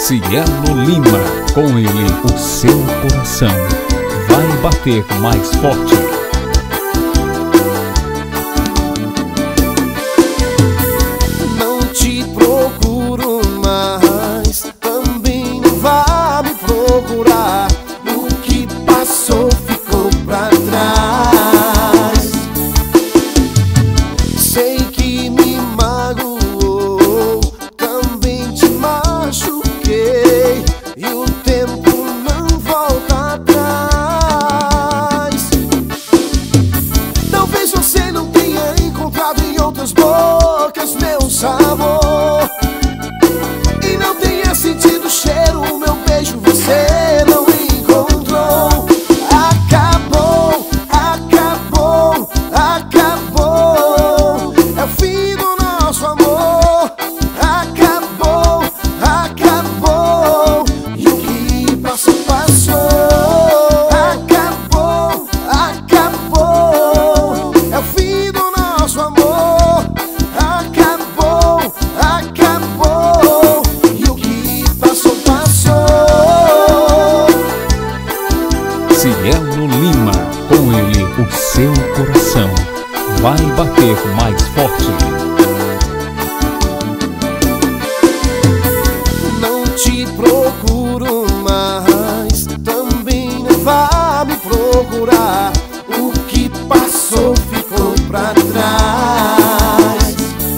Cielo Lima, com ele o seu coração vai bater mais forte. Não te procuro mais, também não vá me procurar. O que passou ficou pra trás. Sei que me magoou, também te machuquei, e o tempo não volta atrás. Talvez você não tenha encontrado em outras bocas meu sabor, e não tenha sentido o cheiro, o meu beijo você não encontrou. Acabou, acabou, acabou, é o fim do nosso amor. Acabou, acabou, e o que passou, passou. Acabou, acabou, é o fim do nosso amor. Acabou, acabou, e o que passou, passou. Cielo Lima, com ele o seu coração vai bater mais forte. Não te procuro mais, também não vá me procurar. O que passou ficou pra trás.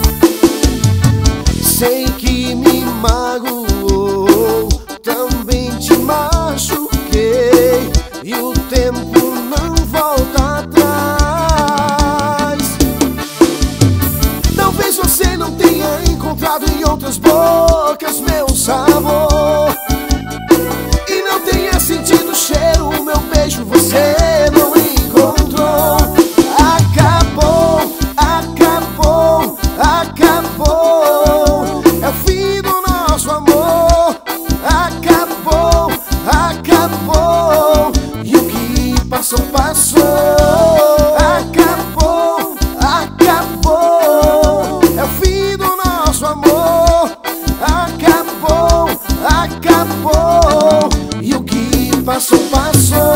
Sei que me magoou, também te machuquei, e o tempo não volta atrás. Talvez você não tenha encontrado em outras bocas meu sabor, e não tenha sentido o cheiro, o meu beijo você não encontrou. Acabou, acabou, acabou, é o fim do nosso amor. Acabou, acabou, e o que passou, passou. Acabou, acabou, é o fim do nosso amor. Acabou, acabou, e o que passou, passou.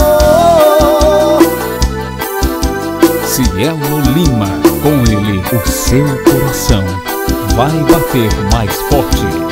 Cielo Lima, com ele o seu coração vai bater mais forte.